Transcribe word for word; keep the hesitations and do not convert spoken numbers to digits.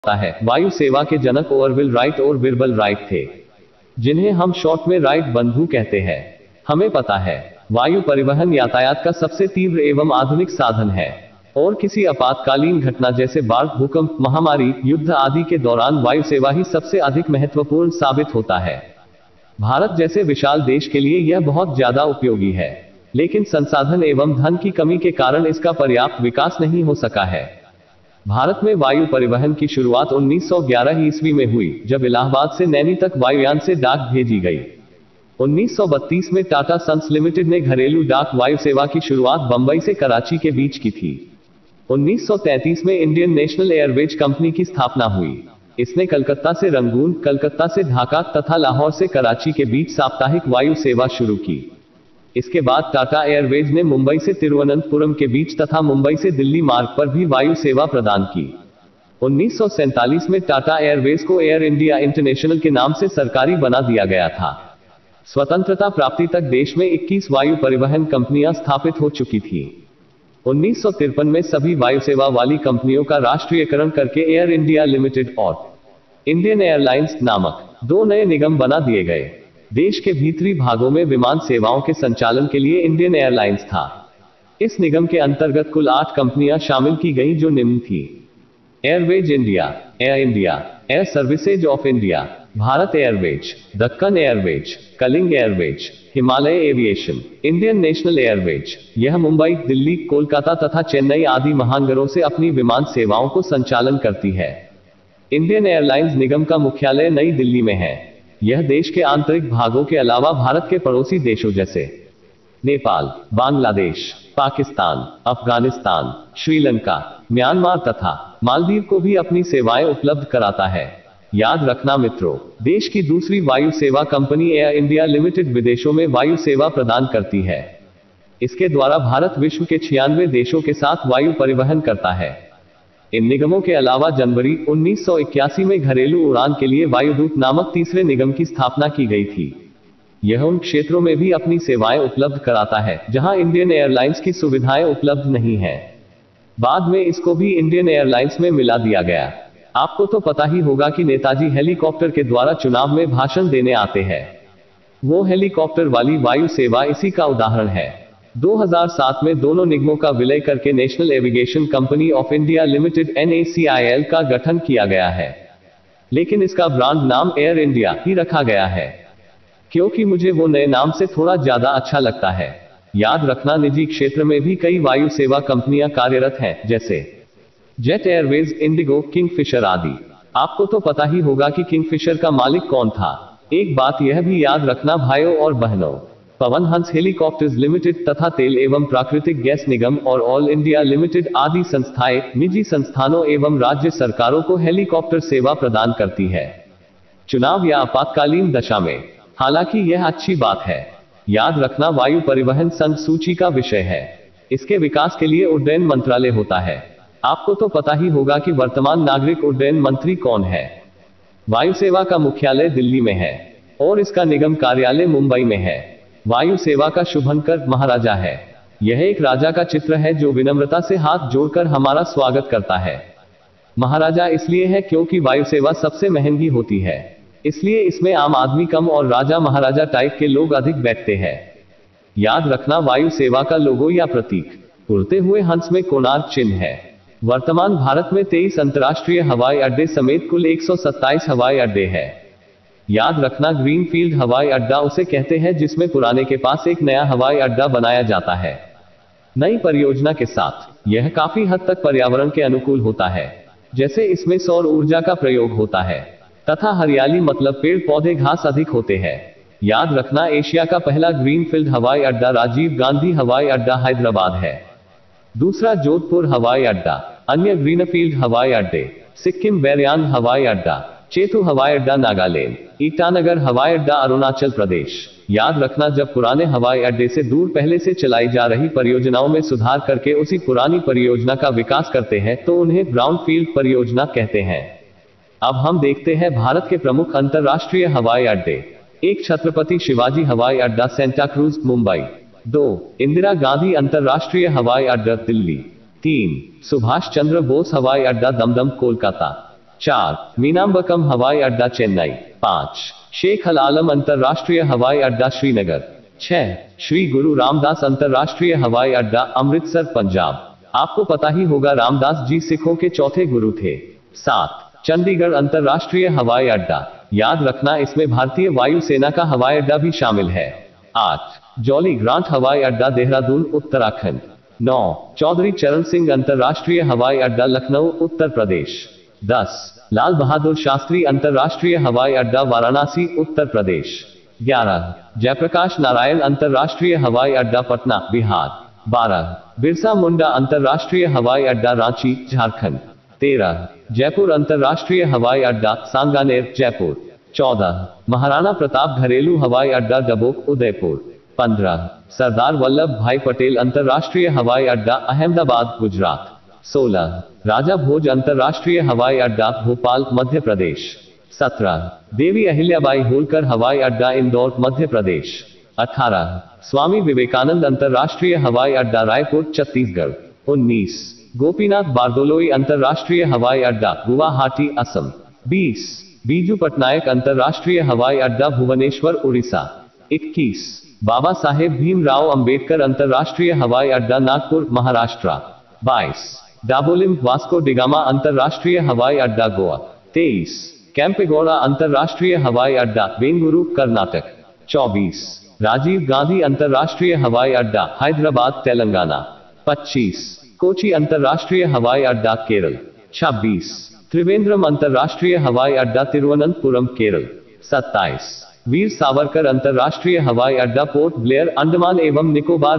होता है। वायु सेवा के जनक ओरविल राइट और बिरबल राइट थे, जिन्हें हम शॉर्ट में राइट बंधु कहते हैं। हमें पता है, वायु परिवहन यातायात का सबसे तीव्र एवं आधुनिक साधन है और किसी आपातकालीन घटना जैसे बाढ़, भूकंप, महामारी, युद्ध आदि के दौरान वायु सेवा ही सबसे अधिक महत्वपूर्ण साबित होता है। भारत जैसे विशाल देश के लिए यह बहुत ज्यादा उपयोगी है, लेकिन संसाधन एवं धन की कमी के कारण इसका पर्याप्त विकास नहीं हो सका है। भारत में वायु परिवहन की शुरुआत उन्नीस सौ ग्यारह ईस्वी में हुई, जब इलाहाबाद से नैनी तक वायुयान से डाक भेजी गई। उन्नीस सौ बत्तीस में टाटा सन्स लिमिटेड ने घरेलू डाक वायु सेवा की शुरुआत बंबई से कराची के बीच की थी। उन्नीस सौ तैंतीस में इंडियन नेशनल एयरवेज कंपनी की स्थापना हुई। इसने कलकत्ता से रंगून, कलकत्ता से ढाका तथा लाहौर से कराची के बीच साप्ताहिक वायु सेवा शुरू की। इसके बाद टाटा एयरवेज ने मुंबई से तिरुवनंतपुरम के बीच तथा मुंबई से दिल्ली मार्ग पर भी वायु सेवा प्रदान की। उन्नीस सौ सैंतालीस में टाटा एयरवेज को एयर इंडिया इंटरनेशनल के नाम से सरकारी बना दिया गया था। स्वतंत्रता प्राप्ति तक देश में इक्कीस वायु परिवहन कंपनियां स्थापित हो चुकी थी। उन्नीस सौ तिरपन में सभी वायु सेवा वाली कंपनियों का राष्ट्रीयकरण करके एयर इंडिया लिमिटेड और इंडियन एयरलाइंस नामक दो नए निगम बना दिए गए। देश के भीतरी भागों में विमान सेवाओं के संचालन के लिए इंडियन एयरलाइंस था। इस निगम के अंतर्गत कुल आठ कंपनियां शामिल की गईं, जो निम्न थी: Airways India, Air India, Air Services of India, Bharat Airways, Deccan Airways, Kalinga Airways, Himalaya Aviation, Indian National Airways. यह मुंबई, दिल्ली, कोलकाता तथा चेन्नई आदि महानगरों से अपनी विमान सेवाओं को संचालन करती है। इंडियन एयरलाइंस निगम का मुख्यालय नई दिल्ली में है। यह देश के आंतरिक भागों के अलावा भारत के पड़ोसी देशों जैसे नेपाल, बांग्लादेश, पाकिस्तान, अफगानिस्तान, श्रीलंका, म्यांमार तथा मालदीव को भी अपनी सेवाएं उपलब्ध कराता है। याद रखना मित्रों, देश की दूसरी वायु सेवा कंपनी एयर इंडिया लिमिटेड विदेशों में वायु सेवा प्रदान करती है। इसके द्वारा भारत विश्व के छियानवे देशों के साथ वायु परिवहन करता है। इन निगमों के अलावा जनवरी उन्नीस सौ इक्यासी में घरेलू उड़ान के लिए वायुदूत नामक तीसरे निगम की स्थापना की गई थी। यह उन क्षेत्रों में भी अपनी सेवाएं उपलब्ध कराता है जहां इंडियन एयरलाइंस की सुविधाएं उपलब्ध नहीं है। बाद में इसको भी इंडियन एयरलाइंस में मिला दिया गया। आपको तो पता ही होगा कि नेताजी हेलीकॉप्टर के द्वारा चुनाव में भाषण देने आते हैं। वो हेलीकॉप्टर वाली वायु सेवा इसी का उदाहरण है। दो हज़ार सात में दोनों निगमों का विलय करके National Aviation Company of India Limited N A C I L का गठन किया गया है, लेकिन इसका ब्रांड नाम एयर इंडिया ही रखा गया है, क्योंकि मुझे वो नए नाम से थोड़ा ज्यादा अच्छा लगता है। याद रखना, निजी क्षेत्र में भी कई वायु सेवा कंपनियां कार्यरत हैं, जैसे जेट एयरवेज, इंडिगो, किंगफिशर आदि। आपको तो पता ही होगा कि किंगफिशर का मालिक कौन था। एक बात यह भी याद रखना भाइयों और बहनों, पवन हंस हेलीकॉप्टर्स लिमिटेड तथा तेल एवं प्राकृतिक गैस निगम और ऑल इंडिया लिमिटेड आदि संस्थाएं निजी संस्थानों एवं राज्य सरकारों को हेलीकॉप्टर सेवा प्रदान करती है, चुनाव या आपातकालीन दशा में। हालांकि यह अच्छी बात है। याद रखना, वायु परिवहन संघ सूची का विषय है। इसके विकास के लिए उड्डयन मंत्रालय होता है। आपको तो पता ही होगा कि वर्तमान नागरिक उड्डयन मंत्री कौन है। वायु सेवा का मुख्यालय दिल्ली में है और इसका निगम कार्यालय मुंबई में है। वायु सेवा का शुभंकर महाराजा है। यह एक राजा का चित्र है जो विनम्रता से हाथ जोड़कर हमारा स्वागत करता है। महाराजा इसलिए है क्योंकि वायु सेवा सबसे महंगी होती है, इसलिए इसमें आम आदमी कम और राजा महाराजा टाइप के लोग अधिक बैठते हैं। याद रखना, वायु सेवा का लोगो या प्रतीक उड़ते हुए हंस में कोणार्क चिन्ह है। वर्तमान भारत में तेईस अंतर्राष्ट्रीय हवाई अड्डे समेत कुल एक सौ सत्ताईस हवाई अड्डे हैं। याद रखना, ग्रीनफील्ड हवाई अड्डा उसे कहते हैं जिसमें पुराने के पास एक नया हवाई अड्डा बनाया जाता है। नई परियोजना के साथ यह काफी हद तक पर्यावरण के अनुकूल होता है, जैसे इसमें सौर ऊर्जा का प्रयोग होता है तथा हरियाली मतलब पेड़ पौधे घास अधिक होते हैं। याद रखना, एशिया का पहला ग्रीनफील्ड हवाई अड्डा राजीव गांधी हवाई अड्डा हैदराबाद है। दूसरा जोधपुर हवाई अड्डा। अन्य ग्रीनफील्ड हवाई अड्डे: सिक्किम बेरयान हवाई अड्डा, चेतु हवाई अड्डा नागालैंड, ईटानगर हवाई अड्डा अरुणाचल प्रदेश। याद रखना, जब पुराने हवाई अड्डे से दूर पहले से चलाई जा रही परियोजनाओं में सुधार करके उसी पुरानी परियोजना का विकास करते हैं तो उन्हें ब्राउनफील्ड परियोजना कहते हैं। अब हम देखते हैं भारत के प्रमुख अंतरराष्ट्रीय हवाई अड्डे। एक छत्रपति शिवाजी हवाई अड्डा सेंटा क्रूज मुंबई। दो इंदिरा गांधी अंतरराष्ट्रीय हवाई अड्डा दिल्ली। तीन सुभाष चंद्र बोस हवाई अड्डा दमदम कोलकाता। चार मीनाम्बकम हवाई अड्डा चेन्नई। पाँच शेख अल आलम अंतर्राष्ट्रीय हवाई अड्डा श्रीनगर। छह श्री गुरु रामदास अंतर्राष्ट्रीय हवाई अड्डा अमृतसर पंजाब। आपको पता ही होगा रामदास जी सिखों के चौथे गुरु थे। सात चंडीगढ़ अंतर्राष्ट्रीय हवाई अड्डा, याद रखना इसमें भारतीय वायुसेना का हवाई अड्डा भी शामिल है। आठ जॉली ग्रांट हवाई अड्डा देहरादून उत्तराखंड। नौ चौधरी चरण सिंह अंतर्राष्ट्रीय हवाई अड्डा लखनऊ उत्तर प्रदेश। दस लाल बहादुर शास्त्री अंतर्राष्ट्रीय हवाई अड्डा वाराणसी उत्तर प्रदेश। ग्यारह जयप्रकाश नारायण अंतर्राष्ट्रीय हवाई अड्डा पटना बिहार। बारह बिरसा मुंडा अंतर्राष्ट्रीय हवाई अड्डा रांची झारखंड। तेरह जयपुर अंतर्राष्ट्रीय हवाई अड्डा सांगानेर जयपुर। चौदह महाराणा प्रताप घरेलू हवाई अड्डा डबोक उदयपुर। पंद्रह सरदार वल्लभ भाई पटेल अंतर्राष्ट्रीय हवाई अड्डा अहमदाबाद गुजरात। सोलह राजा भोज अंतर्राष्ट्रीय हवाई अड्डा भोपाल मध्य प्रदेश। सत्रह देवी अहिल्याबाई होलकर हवाई अड्डा इंदौर मध्य प्रदेश। अठारह स्वामी विवेकानंद अंतर्राष्ट्रीय हवाई अड्डा रायपुर छत्तीसगढ़। उन्नीस गोपीनाथ बारदोलोई अंतर्राष्ट्रीय हवाई अड्डा गुवाहाटी असम। बीस बीजू पटनायक अंतर्राष्ट्रीय हवाई अड्डा भुवनेश्वर उड़ीसा। इक्कीस बाबा साहेब भीमराव अंबेडकर अंतर्राष्ट्रीय हवाई अड्डा नागपुर महाराष्ट्र। बाईस डाबोलिम वास्को डिगामा अंतर्राष्ट्रीय हवाई अड्डा गोवा। तेईस कैंपेगौड़ा अंतर्राष्ट्रीय हवाई अड्डा बेंगलुरु कर्नाटक। चौबीस राजीव गांधी अंतर्राष्ट्रीय हवाई अड्डा हैदराबाद तेलंगाना। पच्चीस कोची अंतर्राष्ट्रीय हवाई अड्डा केरल। छब्बीस त्रिवेंद्रम अंतर्राष्ट्रीय हवाई अड्डा तिरुवनंतपुरम केरल। सत्ताईस वीर सावरकर अंतर्राष्ट्रीय हवाई अड्डा पोर्ट ब्लेयर अंडमान एवं निकोबार